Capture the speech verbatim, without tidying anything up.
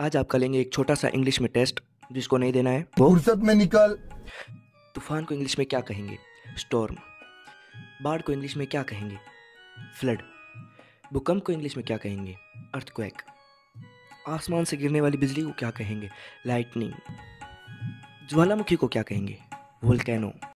आज आपका लेंगे एक छोटा सा इंग्लिश में टेस्ट। जिसको नहीं देना है वो फुर्सत में निकल। तूफान को इंग्लिश में क्या कहेंगे? स्टॉर्म। बाढ़ को इंग्लिश में क्या कहेंगे? फ्लड। भूकंप को इंग्लिश में क्या कहेंगे? अर्थक्वेक। आसमान से गिरने वाली बिजली को क्या कहेंगे? लाइटनिंग। ज्वालामुखी को क्या कहेंगे? वोल्केनो।